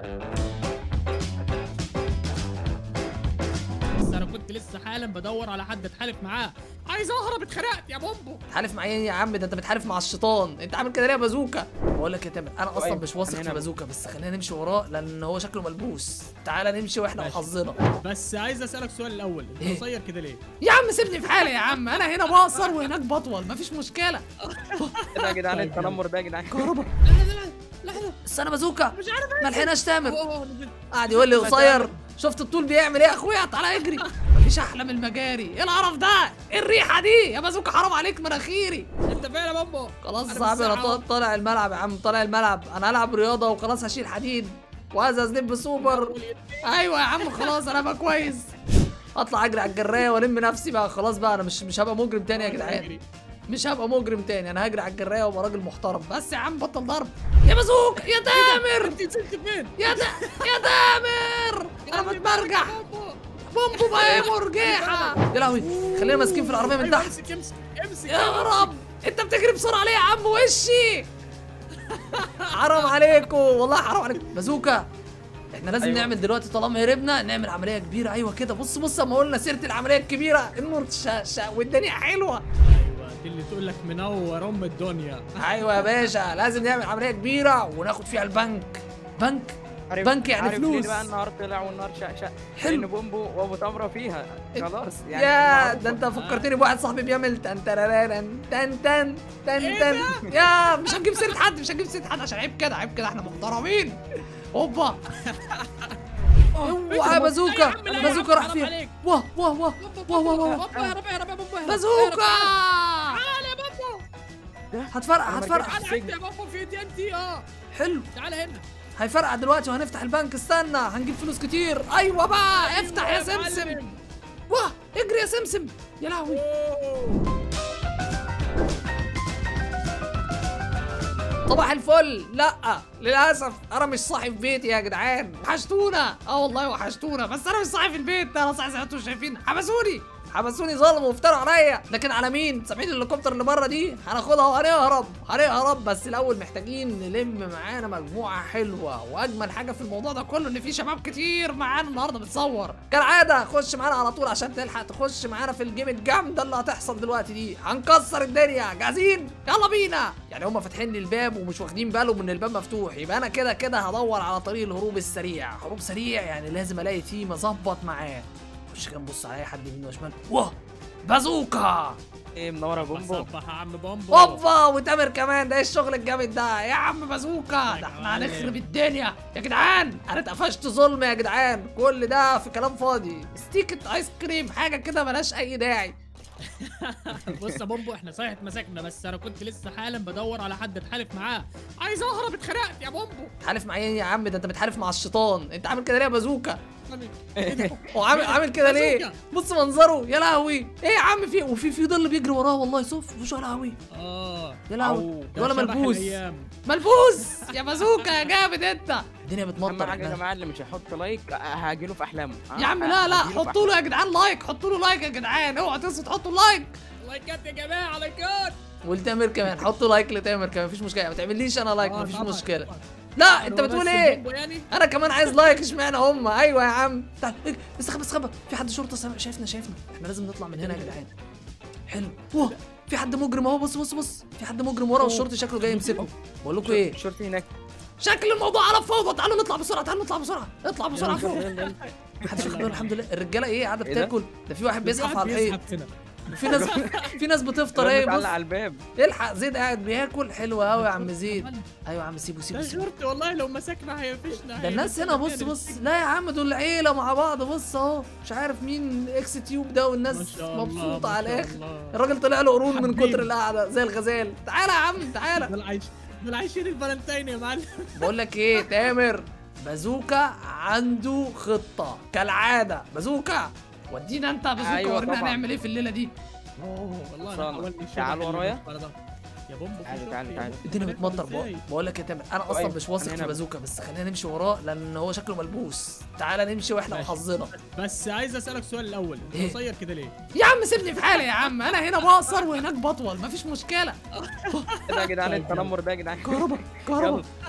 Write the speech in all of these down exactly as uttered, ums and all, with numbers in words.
بس انا كنت لسه حالا بدور على حد اتحالف معاه، عايز اهرب اتخنقت يا بومبو. بتحالف مع ايه يا عم؟ ده انت بتحالف مع الشيطان، انت عامل كده ليه يا بازوكا؟ بقول لك يا تامر انا اصلا مش واثق في بازوكا، بس خلينا نمشي وراه لان هو شكله ملبوس. تعالى نمشي واحنا وحظنا. بس عايز اسالك سؤال الاول، انت قصير كده ليه؟ يا عم سيبني في حالي يا عم، انا هنا بقصر وهناك بطول، مفيش مشكله. ايه ده يا جدعان التنمر ده يا جدعان؟ كهربا. لا لا لا لا استنى بازوكا، مش عارف ما لحقناش تامر. أوه، نزلت. قاعد يقول لي قصير. شفت الطول بيعمل ايه يا اخويا؟ تعالى اجري. مفيش احلى من المجاري. ايه القرف ده؟ ايه الريحه دي يا بازوكا؟ حرام عليك مناخيري. انت فين يا بومبو؟ خلاص يا أنا صاحبي انا بالساعة. طا- طالع الملعب يا عم، طالع الملعب. انا هلعب رياضه وخلاص، هشيل حديد وهذا سنيب سوبر. ايوه يا عم خلاص انا بقى كويس. اطلع اجري على الجرايه والم نفسي بقى. خلاص بقى انا مش مش هبقى مجرم تاني يا جدعان. مش هبقى مجرم تاني، انا هجري على الجرايه وابقى راجل محترم. بس يا عم بطل ضرب يا بازوك يا تامر. انت نزلت فين؟ يا تا... يا تامر انا بتمرجح. بومبو بقى يا مرجحه يا لهوي. خلينا ماسكين في العربيه من تحت. امسك امسك امسك يا رب انت بتجري بسرعه ليه يا عم؟ وشي حرام عليكم والله، حرام عليكم. بازوكا احنا لازم أيوة. نعمل دلوقتي طالما هربنا نعمل عمليه كبيره. ايوه كده. بص بص اما قلنا سيره العمليه الكبيره النور شاشه والدنيا حلوه. ايوه دي اللي تقول لك منور ام الدنيا. ايوه يا باشا لازم نعمل عمليه كبيره وناخد فيها البنك. بنك بنك يعني عارف فلوس. ليه بقى النهار طلع والنار شقشق؟ حلو. لان بومبو وابو تمره فيها خلاص يعني. يا ده انت فكرتني بواحد صاحبي بيعمل تن تن تن تن تن تن. يا مش هنجيب سيره حد، مش هنجيب سيره حد عشان عيب كده، عيب كده، احنا محترمين. اوبا اوعى يا بازوكا. بازوكا راح فين؟ واه واه واه واه واه واه بومبو يا رب يا رب يا بومبو. بازوكا تعالى يا بومبو. هتفرقع هتفرقع. تعالى عندي يا بومبو في تي ان تي. اه حلو تعالى هنا. هيفرقع دلوقتي وهنفتح البنك. استنى هنجيب فلوس كتير. ايوه بقى افتح يا سمسم. واه اجري يا سمسم يا لهوي. صباح الفل. لا للاسف انا مش صاحي في بيتي يا جدعان. وحشتونا. اه والله وحشتونا، بس انا مش صاحي في البيت. انا صاحي زي ما انتم شايفين. حبسوني حبسوني ظلموا وافتروا عليا. لكن على مين؟ سامعين الهليكوبتر اللي بره دي؟ هناخدها وهنهرب هنهرب. بس الاول محتاجين نلم معانا مجموعه حلوه. واجمل حاجه في الموضوع ده كله ان في شباب كتير معانا النهارده بتصور. كالعاده خش معانا على طول عشان تلحق تخش معانا في الجيم الجامده اللي هتحصل دلوقتي دي. هنكسر الدنيا. جاهزين؟ يلا بينا. يعني هم فاتحين لي الباب ومش واخدين بالهم ان الباب مفتوح، يبقى انا كده كده هدور على طريق الهروب السريع. هروب سريع يعني لازم الاقي تيم اظبط معاه. خش كده نبص على اي حد يمين وشمال. واه بازوكا. ايه منوره يا بومبو؟ صبح يا عم بومبو. اوبا وتامر كمان. ده ايه الشغل الجامد ده يا عم بازوكا؟ ده احنا هنخرب الدنيا يا جدعان. انا اتقفشت ظلم يا جدعان. كل ده في كلام فاضي. ستيكة ايس كريم حاجه كده ملهاش اي داعي. بص يا بومبو احنا صحيح اتمسكنا، بس انا كنت لسه حالا بدور على حد اتحالف معاه، عايز اهرب اتخنقت يا بومبو. بتحالف مع ايه يا عم؟ ده انت بتحالف مع الشيطان. انت عامل كده ليه يا بازوكا؟ ايه ده؟ هو عامل عامل كده ليه؟ بازوكا. بص منظره يا لهوي. ايه يا عم في وفي في ظل بيجري وراه والله. صف وش يا لهوي اه يا لهوي. أو. ده ولا شبح ملبوس الأيام. ملبوس يا بازوكا يا جامد انت. الدنيا اهم بتمطر. حاجه يا احنا جماعه اللي مش هيحط لايك هاجيله في احلامه. يا عم لا لا حطوا له يا جدعان لايك. حطوا له لايك يا جدعان. اوعوا تنسوا تحطوا لايك. لايكات يا جماعه لايكات. ولتامر كمان حطوا لايك لتامر كمان. مفيش مشكله. ما تعمليش انا لايك. آه مفيش طبعاً، مشكله. طبعاً. لا انت هو بتقول بس ايه؟ البومبو يعني؟ انا كمان عايز لايك. اشمعنى هم؟ ايوه يا عم تعال. إيه؟ استخبى استخبى. في حد شرطه سامع شايفنا شايفنا. احنا لازم نطلع من هنا يا جدعان. حلو. واه في حد مجرم اهو. بص بص بص في حد مجرم ورا والشرطي شكله جاي يمسكه. بقول لكم ايه؟ الشرطي هناك. شكل الموضوع على فوضى. تعالوا نطلع بسرعه. تعالوا نطلع بسرعه. اطلع بسرعه فوق. محدش واخد باله. الحمد لله. الرجاله ايه قاعده إيه ده؟ بتاكل. ده في واحد بيزحف على الحيط. بيزحف هنا. في ناس في ناس بتفطر. ايه بص على الباب. الحق زيد قاعد بياكل. حلو قوي يا عم زيد. ايوه يا عم سيبه سيبه ده سيبه. شرطي والله لو مسكنا هيقفشنا. ده الناس هنا. بص بص لا يا عم دول عيله مع بعض. بص اهو مش عارف مين اكس تيوب ده والناس مبسوطه على الاخر. الراجل طلع له قرون من كتر القعده زي الغزال. تعالى يا عم تعالى. دول عايش دول عايشين الفالنتين يا معلم. بقول لك ايه تامر؟ بازوكا عنده خطه كالعاده. بازوكا ودينا انت يا بازوكا. أيوة ورينا طبعاً. هنعمل ايه في الليله دي. اوه والله صالح. انا حاولت شغل تعال حلو ورايا. بالنسبة لده. يا بومبو في تعالى شغل تعالى يا تعالى. بومبو. الدنيا بتمطر. إزاي؟ بقول بقول لك يا تامر انا اصلا أيوة، مش واثق أنا في هنا. بازوكا، بس خلينا نمشي وراه لان هو شكله ملبوس. تعالى نمشي واحنا ماشي. وحظنا. بس عايز اسالك سؤال الاول، إيه؟ انت قصير كده ليه؟ يا عم سيبني في حالي يا عم. انا هنا بقصر وهناك بطول. مفيش مشكله. ايه ده يا جدعان التنمر ده يا جدعان؟ كهربا كهربا.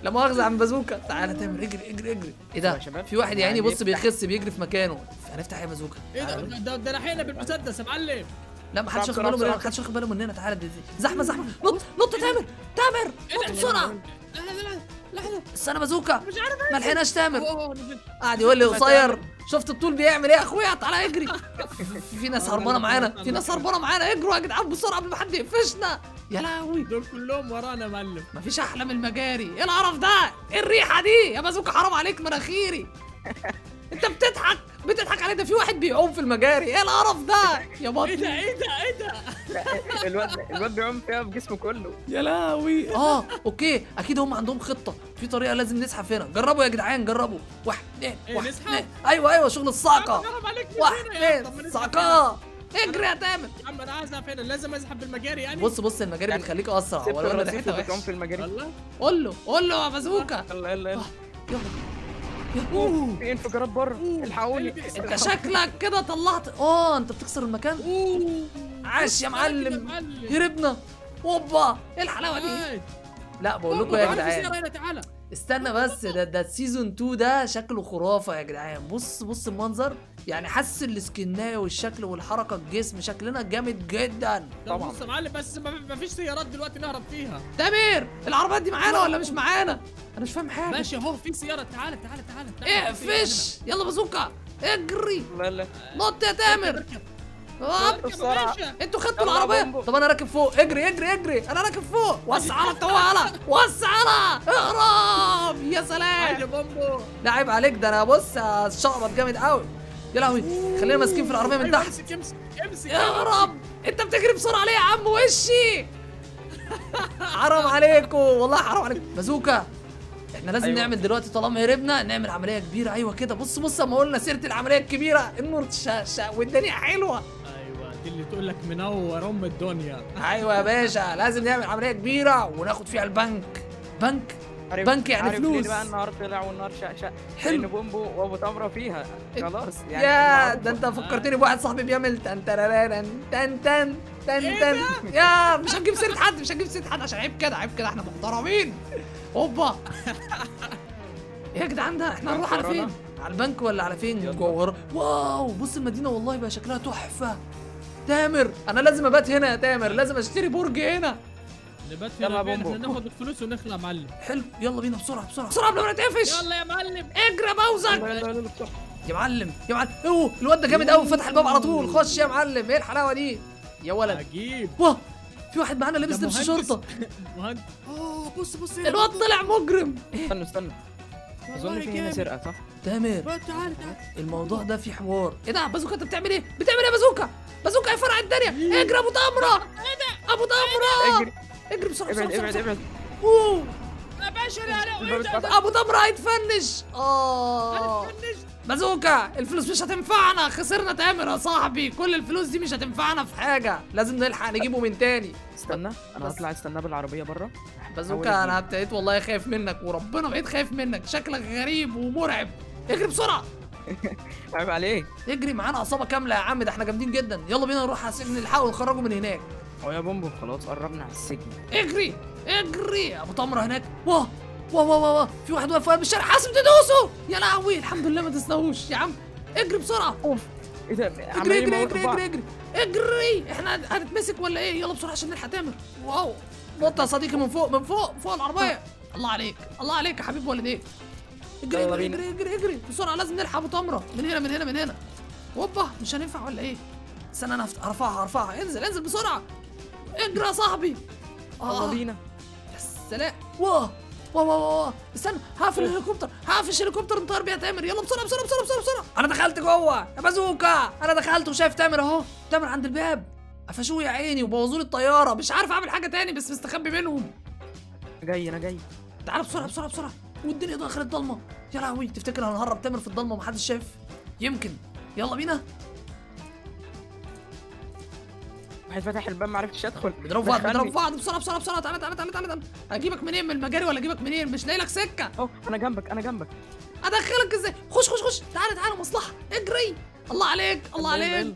لا مؤاخذه يا عم بازوكا. تعالى تامر اجري اجري اجري. ايه ده؟ يا شباب، في واحد يعني يعني بص يفتح. بيخس بيجري في مكانه. هنفتح ايه يا بازوكا؟ ايه ده تعالى. ده ده ناحينا بالمسدس يا معلم. لا ما حدش بسرعة، واخد باله بسرعة، مننا، ما حدش واخد باله مننا. تعالى دي- دي. زحمه زحمه. نط نط يا تامر تامر نط بسرعه. لحظه لحظه لحظه استنى بازوكا مش عارف ما لحقناش تامر. اوه نزلت. قاعد يقول لي قصير. شفت الطول بيعمل ايه يا اخويا؟ تعالى اجري. في- في ناس هربانه معانا، في ناس هربانه معانا. اجروا يا جدعان بسرعه قبل ما حد يقفشنا. يا لهوي دول كلهم ورانا يا معلم. مفيش احلى من المجاري. ايه القرف ده؟ ايه الريحه دي يا بازوكا؟ حرام عليك مناخيري. انت بتضحك بتضحك علي. ده في واحد بيعوم في المجاري. ايه القرف ده يا ايه بطني؟ ده ايه ده ايه ده؟ لا، الواد الواد بيعوم فيها بجسمه كله. يا لهوي. اه اوكي اكيد هم عندهم خطه، في طريقه لازم نزحف هنا. جربوا يا جدعان جربوا. واحد اثنين إيه، واحد نزحف؟ اثنين. ايوه ايوه شغل الصعقه. حرام عليك من واحد هنا يا عم. طب ما اثنين نزحف صعقه. اجري يا تامر. هنا. يا عم انا عايز أزحف هنا، لازم ازحف بالمجاري يعني. بص بص المجاري يعني بتخليك اسرع سبت ولو ان الرصيف ريحتها وبتعوم وحشه. في المجاري. الله. قول له قول له يا بازوكا. يلا يلا يلا. يلا يلا. في انفجارات بره، الحقوني. انت شكلك كده طلعت. اه انت بتكسر المكان. اوه عاش يا معلم. معلم. هربنا. اوبا ايه الحلاوه دي؟ هاي. لا بقول لكم يا تعالى في جدعان سيارة هنا، تعالى. استنى بس. ده ده السيزون اتنين ده شكله خرافه يا جدعان. بص بص المنظر يعني حاسس السكنايه والشكل والحركه الجسم شكلنا جامد جدا. طبعا. طبعا. بص يا معلم بس ما ما فيش سيارات دلوقتي نهرب فيها. تامر العربيات دي معانا ولا مش معانا؟ انا مش فاهم حاجه. ماشي اهو في سيارة. تعالى تعالى تعالى تعالى. اقفش يلا بازوكا اجري. لا لا. نط يا تامر. هوب. اركب يا باشا. انتوا خدتوا يلا يا العربيه. بومبو. طب انا راكب فوق. اجري اجري اجري. انا راكب فوق. وسع على الطوالة. وسع على اهرب. يا سلام. يا بومبو. لا عيب عليك. ده انا بص الشقبط جامد قوي. يا لهوي خلينا ماسكين في العربيه من أيوة، تحت. امسك امسك امسك. اهرب. انت بتجري بسرعه ليه يا عم؟ وشي. حرام عليكم والله حرام عليكم. بازوكا احنا لازم أيوة. أيوة. نعمل دلوقتي طالما هربنا نعمل عمليه كبيره. ايوه كده. بص بص اما قلنا سيره العمليه الكبيره النور شاشه والدنيا حلوه. ايوه دي اللي تقول لك منور ام الدنيا. ايوه يا باشا لازم نعمل عمليه كبيره وناخد فيها البنك. بنك عارف- بنك يعني عارف فلوس. ليه بقى النهار طلع والنار شقشق؟ حلو. لان بومبو وابو تمره فيها خلاص يعني. يا معروفة. ده انت فكرتني بواحد صاحبي بيعمل تن تن تن تن تن إيه تن. يا مش هنجيب سيره حد مش هنجيب سيره حد عشان عيب كده عيب كده احنا محترمين. اوبا ايه يا جدعان ده؟ احنا هنروح على فين؟ على البنك ولا على فين؟ يلا. جوهر. واو بص المدينه والله بقى شكلها تحفه. تامر انا لازم ابات هنا يا تامر. لازم اشتري برج هنا. نبات يلا هنا يا فين؟ بومبو. احنا ناخد الفلوس ونخلع يا معلم. حلو يلا بينا بسرعه بسرعه بسرعه قبل ما نتقفش. يلا يا معلم. اجري يا بوزك. يلا يلا يلا بسرعة. يا معلم يا معلم. اوه الواد ده جامد قوي فتح الباب على طول. خش يا معلم. ايه الحلاوه دي يا ولد؟ عجيب. واه في واحد معانا لابس ده لبس مهندس. شرطه. مهندس. اه بص بص الواد طلع مجرم. استنوا استنوا. اظن في هنا سرقه صح؟ تامر تعال تعال. الموضوع ده فيه حوار. ايه ده بازوكا انت بتعمل ايه؟ بتعمل ايه يا بازوكا؟ بازوكا يا فرع الدنيا. اجري يا ابو تمره. ايه ده؟ ابو تمره اجري اجري بسرعه بسرعه ابعد بسرعه, ابعد بسرعة. ابعد. اوه يا باشا لا لا الباب ايه ده؟ اتفتح. ابو تمره هيتفنش. اه هتفنش. بازوكا الفلوس مش هتنفعنا. خسرنا تامر يا صاحبي. كل الفلوس دي مش هتنفعنا في حاجه. لازم نلحق نجيبه من تاني. استنى انا بس. هطلع استناه بالعربيه بره. بازوكا انا ابتديت والله خايف منك وربنا بقيت خايف منك. شكلك غريب ومرعب. اجري بسرعه. عيب عليك. اجري معانا عصابه كامله يا عم. ده احنا جامدين جدا. يلا بينا نروح على السجن نلحقه ونخرجه من هناك. هو يا بومبو خلاص قربنا على السجن. اجري اجري. ابو تمره هناك. واه واه واه واه في واحد واقف في الشارع. حاسب تدوسه. يا لهوي الحمد لله ما تسناهوش يا عم. اجري بسرعه. اوف ايه ده؟ اجري عمالين اجري يموتوا اجري بعض. اجري اجري اجري. احنا هنتمسك ولا ايه؟ يلا بسرعه عشان نلحق تامر. واو نط يا صديقي من فوق من فوق فوق العربيه. الله عليك الله عليك يا حبيب والديك. اجري يلا اجري بينا. اجري اجري اجري بسرعه. لازم نلحق ابو تمره. من هنا من هنا من هنا. هوبا مش هننفع ولا ايه؟ استنى انا هفت- هرفعها هرفعها. انزل انزل بسرعه. اجري يا صاحبي. يلا بينا. يا سلام. واه واه واه واه استنى هقفل الهليكوبتر. هقفل الهليكوبتر نطير بيها تامر. يلا بسرعه بسرعه بسرعه بسرعه بسرعه. انا دخلت جوه يا بازوكا. انا دخلت وشايف تامر اهو. تامر عند الباب. قفشوه يا عيني وبوظوا لي الطياره. مش عارف اعمل حاجه تاني بس مستخبي منهم. جاي انا جاي. تعال بسرعه بسرعه بسرعه. والدنيا دخلت ضلمه. يا لهوي تفتكر هنهرب تامر في الضلمه ومحدش شايف؟ يمكن. يلا بينا. واحد فتح الباب ما عرفتش ادخل. بنضرب بعض دخلني. بنضرب بعض بسرعه بسرعه بسرعه. تعالى تعالى تعالى تعالى تعالى. اجيبك منين؟ من المجاري ولا اجيبك منين؟ مش لاقي لك سكه. اهو انا جنبك انا جنبك. ادخلك ازاي؟ خش خش خش. تعالى تعالى مصلحه. اجري. الله عليك الله يلا، يلا، عليك. يلا.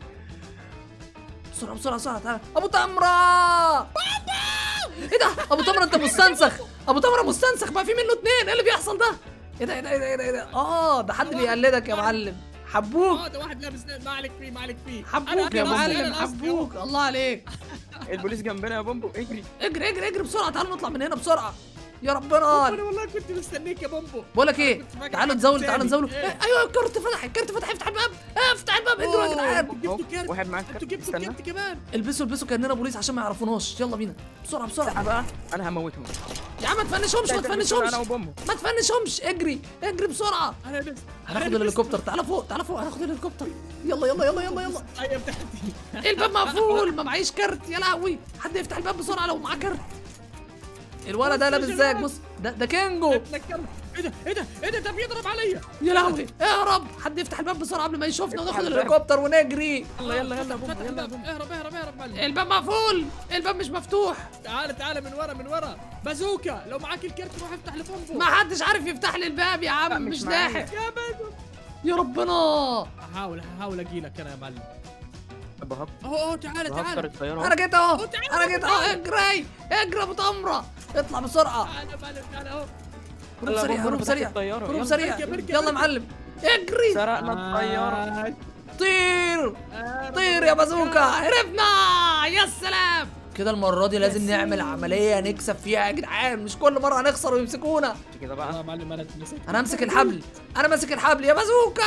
بسرعه بسرعه بسرعه. تعالى ابو تمره. ايه ده ابو تمره انت مستنسخ. ابو تمره مستنسخ بقى، في منه اتنين. ايه اللي بيحصل ده؟ ايه ده ايه ده ايه ده ايه ده؟ اه ده حد بيقلدك يا معلم. حبوك اه ده واحد لابس، ما عليك فيه ما عليك فيه. حبوك يا معلم، حبوك. الله عليك. البوليس جنبنا يا بومبو، اجري. اجري اجري اجري بسرعه، تعالوا نطلع من هنا بسرعه يا ربنا. انا والله كنت مستنيك يا بومبو. بقول لك ايه، كنت فاكر تعالوا حد نزول، تاني. تعالوا نزول. إيه؟ إيه، ايوه الكارت فتح، الكارت فتح. افتح الباب، افتح الباب، اجروا يا جدعان. جبتوا كارت. واحد معاك انتوا جبتوا استنى. كارت كمان. البسوا البسوا كاننا بوليس عشان ما يعرفوناش. يلا بينا بسرعه بسرعه. لا بقى انا هموتهم. يا عم ما تفنشهمش ما تفنشهمش انا وبومبو. ما تفنشهمش. اجري اجري بسرعه. انا لبست. هناخد الهليكوبتر. تعالى فوق تعالى فوق، هناخد الهليكوبتر. يلا يلا يلا يلا يلا. ايوه بتاعتي. إيه الباب مقفول، ما معيش كارت. يا لهوي، حد يفتح الباب بسرعه لو معاه كارت. الولد ده لابس زيك. بص ده ده كينجو. اتذكرت. ايه ده ايه ده ايه ده ده بيضرب عليا. يا لهوي اهرب، حد يفتح الباب بسرعه قبل ما يشوفنا وناخد الباب. الهليكوبتر ونجري. يلا يلا يلا فتح بومبو يلا الباب. بومبو. اهرب اهرب اهرب معلم. الباب مقفول، الباب مش مفتوح. تعال تعال من ورا من ورا. بازوكا لو معاك الكارت روح افتح لبومبو. ما حدش عارف يفتح لي الباب يا عم، لا، مش مش معايا. لاحق. يا بازوكا. يا ربنا. هحاول هحاول اجي لك انا يا معلم. بهك اهو اهو تعالى بهكر تعالى. الطياره. انا جيت اهو، تعالى، انا جيت اهو. تعالى. اجري اجري ابو تمره، اطلع بسرعه. تعالى يا معلم تعالى اهو. هروب يلا سريع بومبو، هروب فتحت سريع الطيارة. هروب يلا. سريع. اركب، اركب، يلا يا اركب. معلم اجري. سرقنا الطياره. آه. طير آه، طير يا بازوكا، هربنا. يا سلام. كده المره دي لازم نعمل عمليه نكسب فيها يا جدعان، مش كل مره هنخسر ويمسكونا. كده اه بقى. يا معلم انا اتمسكت. انا امسك الحبل، انا ماسك الحبل يا بازوكا.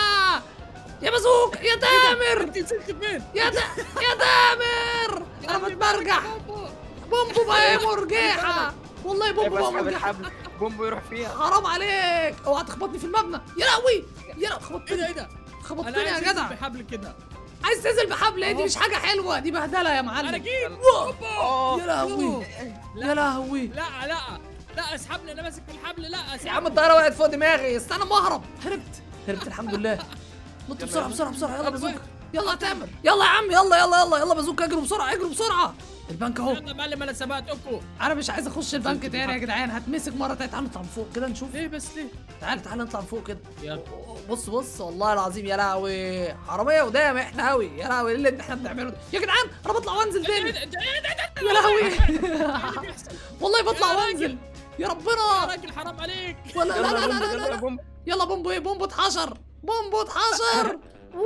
يا بازوكا يا تامر. انت نسيت فين؟ يا دا... يا تامر انا بتمرجح. بومبو بقى يا مرجحه، والله بومبو بقى اسحب مرجحه. الحبل، بومبو يروح فيها. حرام عليك، اوعى تخبطني في المبنى. يا لهوي يا لا ايه ده خبطتني ايه ده؟ خبطتني انا يا عايز جدع. انزل بحبل كده. عايز تنزل بحبل؟ ايه دي؟ أهو. مش حاجه حلوه دي، بهدله يا معلم. انا جيت. واو. اه يا لهوي لا. يا لهوي. لا لا لا اسحبني، انا ماسك في الحبل. لا اسحبني. يا عم الطياره وقعت فوق دماغي، استنى ما اهرب. هربت هربت الحمد لله. نط بسرعه بسرعه بسرعه. يلا بازوكا يلا يا تامر. يلا يا عم يلا يلا يلا يلا بازوكا اجروا بسرعه اجروا بسرعه. البنك اهو. يلا يا معلم انا سبقتكم. انا مش عايز اخش البنك تاني يا جدعان، هتمسك مره تانية. تعالوا نطلع من فوق كده نشوف. ليه بس ليه؟ تعال تعال نطلع من فوق كده. يلا. بص بص والله العظيم يا لهوي، حراميه قدام احنا قوي. يا لهوي ايه اللي احنا بنعمله ده يا جدعان؟ انا بطلع وانزل ايه تاني. ده ايه ده ايه ده؟ يا لهوي اللي بيحصل؟ والله بطلع يا وانزل. راجل. يا يا ربنا. راجل حرام عليك. ولا لا لا يلا لا بومبو، لا يلا لا. بومبو. يلا بومبو ايه؟ بومبو اتحشر، بومبو اتحشر.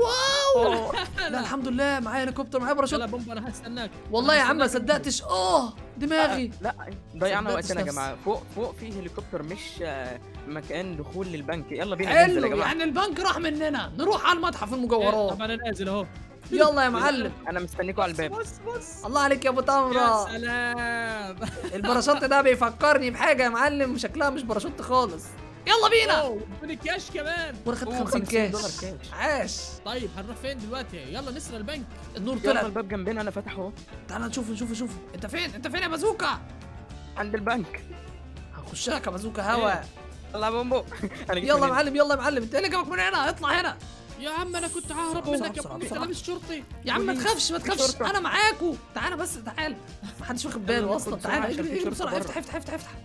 واو. لا الحمد لله معايا هليكوبتر، معايا يلا باراشوت. بومبا انا هستناك. والله يا أنا عم ما هستناك. صدقتش. اه دماغي. لا ضيعنا صدقتش وقتنا يا نفسي. جماعه. فوق فوق في هليكوبتر، مش آه، مكان دخول للبنك. يلا بينا ننزل يا حلو جماعه. يعني البنك راح مننا، نروح على المتحف إيه، المجوهرات. طب انا نازل اهو. يلا يا معلم. انا مستنيكوا على الباب. بص بص. الله عليك يا ابو يا تمره. سلام. الباراشوت ده بيفكرني بحاجه يا معلم، شكلها مش باراشوت خالص. يلا بينا. أوه، من الكاش كمان. وانا خدت أوه، خمسين خمسين كاش. دولار كاش. عاش. طيب هنروح فين دلوقتي؟ يلا نسرق البنك. النور يلا طلع. الباب جنبنا، انا فاتحه اهو. تعالى نشوف نشوف نشوف. انت فين؟ انت فين يا بازوكا؟ عند البنك. هخش لك يا بازوكا هوا. يلا يا بومبو. انا جيت يلا يا منين؟ معلم يلا يا معلم. انت ايه اللي جابك من هنا؟ اطلع هنا. يا عم انا كنت ههرب بسرعة، منك يا بسرعة، ابني. انت بسرعة. لابس شرطي. يا عم ما بوليس. تخافش ما تخافش، شرطة. انا معاكو. تعالى بس تعالى. ما حدش واخد باله يلا اصلا. ندخل بسرعة تعالى عشان اجري في اجري شرطة بسرعه. بره. افتح افتح افتح افتح.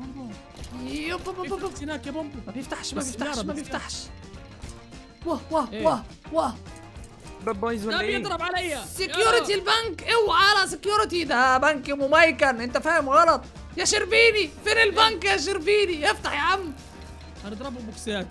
يب بب بب بب. افتح هناك يا بومبو. ما بيفتحش ما بس بيفتحش يعرف ما بس بيفتحش. واه واه إيه؟ واه واه. باب بايظ ولا ده ايه؟ بيضرب عليا. سكيورتي البنك، اوعى على سكيورتي، ده بنك مميكن، انت فاهم غلط يا شربيني. فين البنك يا شربيني؟ افتح يا عم. هنضربه بوكسات.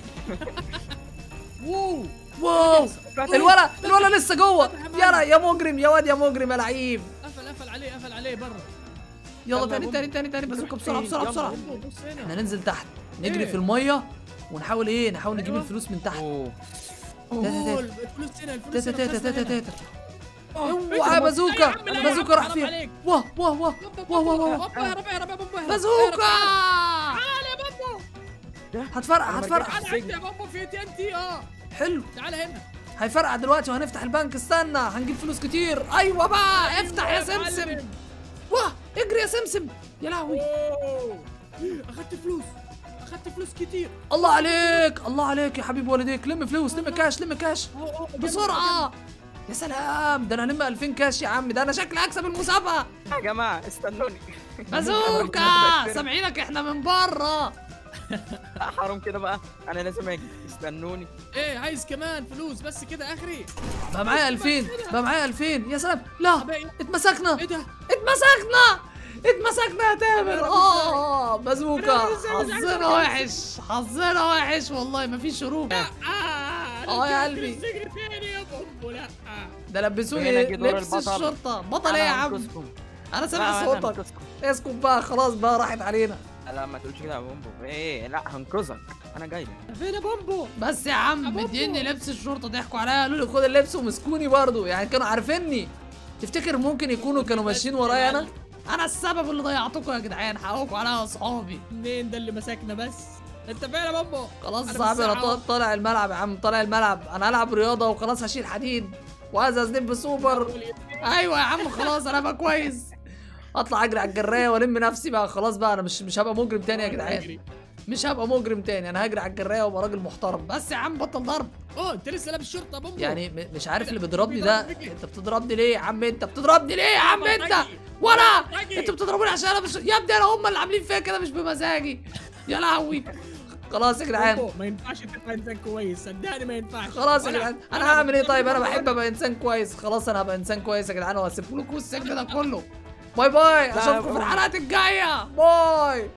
ووو. واو الولا الولا لسه جوه. فتح يا يلا معلم. يا مجرم يا واد يا مجرم يا لعيب. قفل قفل عليه قفل عليه بره. يلا يلا تاني يا تاني بومبو. تاني تاني بازوكا بسرعه بسرعه يلا بسرعه. بومبو بص احنا هنا. ننزل تحت نجري إيه؟ في الميه ونحاول ايه نحاول نجيب أيوة. الفلوس من تحت. اوه اوه الفلوس هنا الفلوس تاتا هنا تاتا خزنة تاتا هنا. تاتا. أوه، اوعى إيه ده؟ بازوكا لا يا عم، لا يا بازوكا عم، راح حرام فين؟ عليك. واه واه واه واه واه واه. بابا اهرب اهرب يا بابا اهرب. بازوكا تعال يا بابا. هتفرقع أنا ما هتفرقع. تعال عندي يا بابا في تي ان تي. اه حلو تعال هنا. هيفرقع دلوقتي وهنفتح البنك. استنى هنجيب فلوس كتير. ايوه بقى افتح يا سمسم. معلم. واه اجري يا سمسم. يا لهوي أوه. اخدت فلوس اخدت فلوس كتير. الله عليك الله عليك يا حبيب والديك. لم فلوس لم كاش لم كاش أوه، أوه، جنب، بسرعه. يا سلام ده انا هلم ألفين كاش يا عم. ده انا شكلي هكسب المسابقه. يا جماعه استنوني. بازوكا سامعينك احنا من بره. حرام كده بقى، انا لازم اجي. استنوني. ايه عايز كمان فلوس بس كده اخري. بقى معايا ألفين بقى معايا ألفين. يا سلام لا طب إيه؟ اتمسكنا ايه ده؟ اتمسكنا اتمسكنا يا تامر. اه بازوكا، حظنا وحش، حظنا وحش والله، مفيش هروب. اه يا قلبي. السجن تاني يا بومبو. لا ده لبسوني هنا جه دور لبس البطل. الشرطة. بطل ايه يا عم؟ هنقذكم. انا لا، سامع أنا صوتك. هنقذكم. اسكت بقى خلاص بقى، راحت علينا. لا ما تقولش كده يا بومبو. ايه لا هنقذك، انا جاي لك. فين يا بومبو؟ بس يا عم يا بابا. مديني لبس الشرطة، ضحكوا عليا قالوا لي خد اللبس ومسكوني برضو، يعني كانوا عارفيني. تفتكر ممكن يكونوا كانوا ماشيين ورايا انا؟ انا السبب اللي ضيعتكم يا جدعان، حقكم عليا يا اصحابي. منين ده اللي مسكنا بس؟ انت فين يا بومبو؟ خلاص يا أنا صاحبي انا بالساعة. طا- طالع الملعب يا عم، طالع الملعب، انا هلعب رياضة وخلاص، هشيل حديد وعايز ازدب سوبر. ايوه يا عم خلاص انا بقى كويس. اطلع اجري على الجرايه والم نفسي بقى، خلاص بقى انا مش مش هبقى مجرم تاني يا جدعان، مش هبقى مجرم تاني، انا هجري على الجرايه وابقى راجل محترم. بس يا عم بطل ضرب. اه انت لسه لابس شرطه يا بومبو؟ يعني م- مش عارف اللي بيضربني ده. انت بتضربني ليه يا عم؟ انت بتضربني ليه يا عم انت؟ وانا انتوا بتضربوني عشان انا مش يا ابني، انا هم اللي عاملين فيا كده مش بمزاجي. يا لهوي. خلاص يا جدعان، بومبو، ما ينفعش تبقى انسان كويس، صدقني ما ينفعش. خلاص يا ولا- جدعان، ولا انا هعمل ايه بتضرب طيب؟ انا ولا- بحب ابقى انسان كويس، خلاص انا هبقى انسان كويس يا جدعان وهسيب لكم السجن ده كله. باي باي، اشوفكم في الحلقات الجايه، باي.